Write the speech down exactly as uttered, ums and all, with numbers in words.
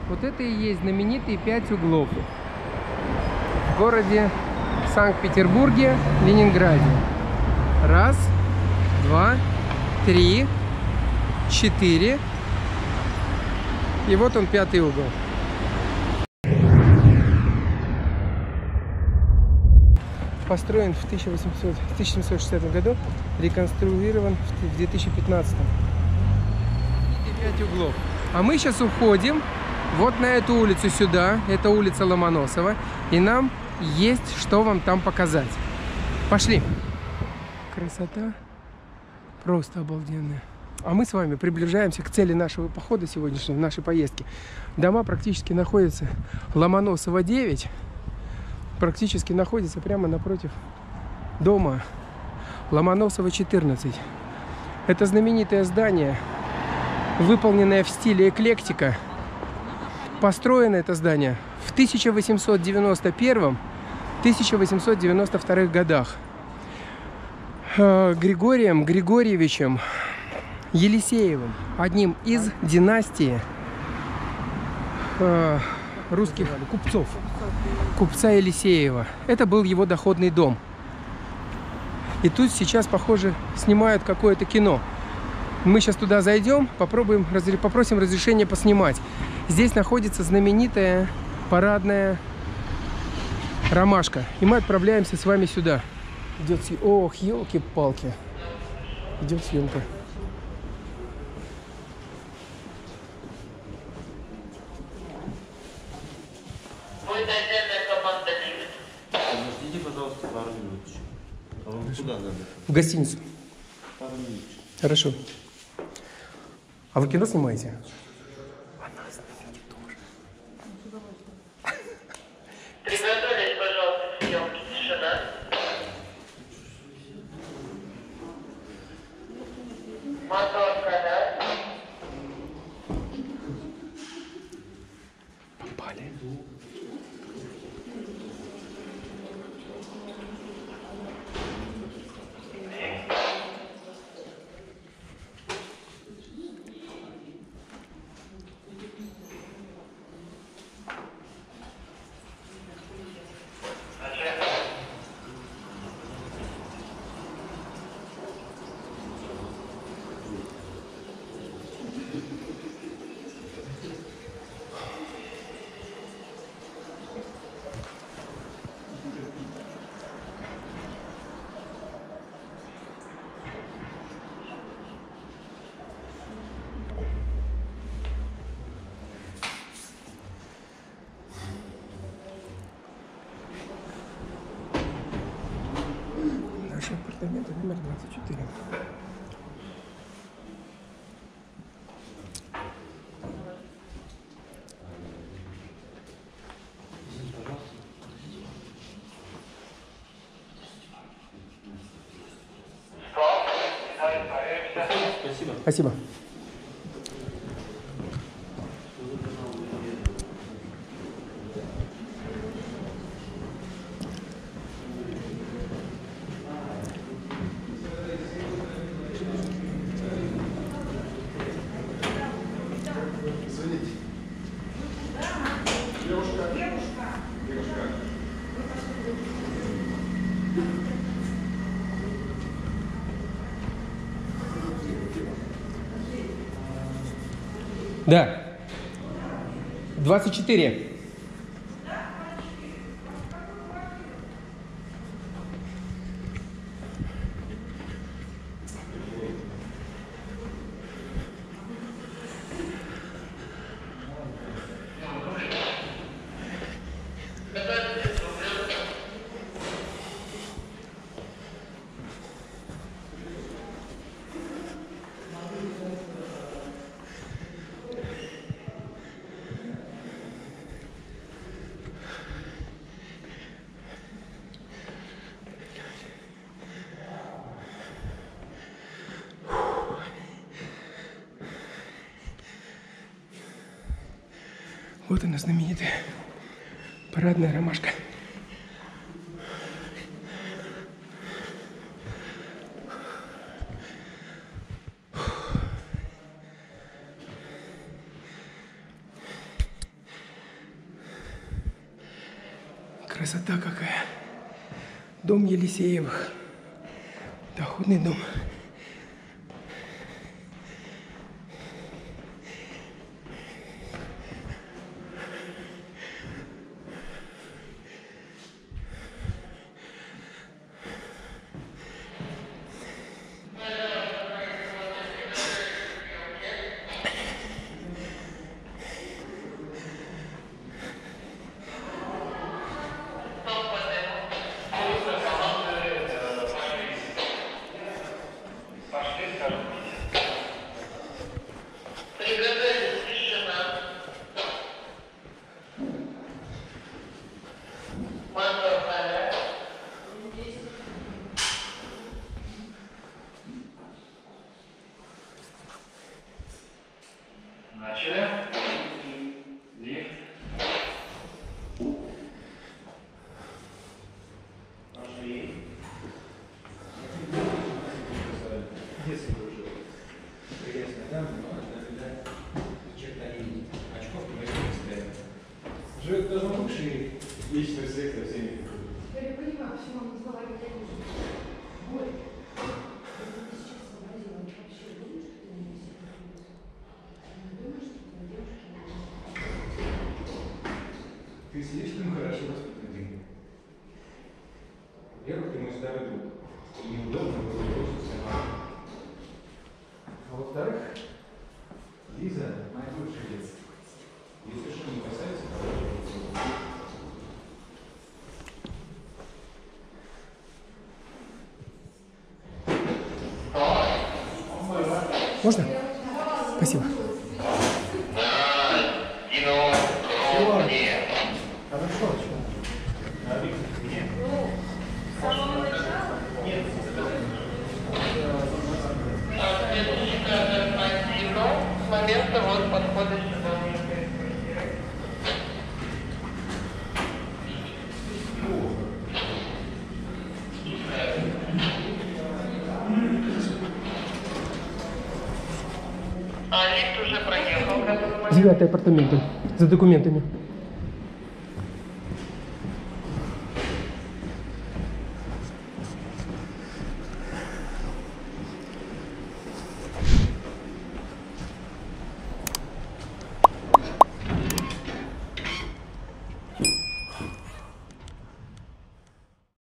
Вот это и есть знаменитые пять углов в городе Санкт-Петербурге, Ленинграде. Раз, два, три, четыре. И вот он, пятый угол. Построен в тысяча семьсот шестидесятом году, реконструирован в две тысячи пятнадцатом. Пять углов. А мы сейчас уходим вот на эту улицу сюда. Это улица Ломоносова. И нам есть что вам там показать. Пошли. Красота просто обалденная. А мы с вами приближаемся к цели нашего похода сегодняшнего, нашей поездки. Дома практически находятся. Ломоносова девять практически находится прямо напротив дома Ломоносова четырнадцать. Это знаменитое здание, выполненное в стиле эклектика. Построено это здание в тысяча восемьсот девяносто первом — тысяча восемьсот девяносто втором годах Григорием Григорьевичем Елисеевым, одним из династии э, русских купцов, купца Елисеева. Это был его доходный дом. И тут сейчас, похоже, снимают какое-то кино. Мы сейчас туда зайдем, попробуем, попросим разрешения поснимать. Здесь находится знаменитая парадная ромашка. И мы отправляемся с вами сюда. Идет съемка. Ох, елки-палки. Идет съемка. Подождите, пожалуйста, пару минут. А вам куда надо? В гостиницу. Пару минут. Хорошо. А вы кино снимаете? Она снимите тоже. Приготовились, пожалуйста, к съемке. Тишина. Моторка, да? Попали. Наши апартаменты номер двадцать четыре. Спасибо. Спасибо. Да. двадцать четыре. Вот она, знаменитая парадная ромашка. Красота какая. Дом Елисеевых. Доходный дом. Живет даже лучший личный сектор всеми. Я не понимаю, почему он назвала его лучше. Боль. Я сейчас сообразила, он вообще думает, что ты не себе не думаешь, что ты девушки не Ты слишком хорошо воспитан. Во-первых, ты мой старый друг. И неудобно было просто сама. А во-вторых, Лиза моя лучшая детство. Ее совершенно не касается того, Можно? Спасибо. хорошо, что? А Виктор, нет. с самого начала? Нет. С момента вот подхода сюда. А лифт уже проехал. Девятые апартаменты. За документами.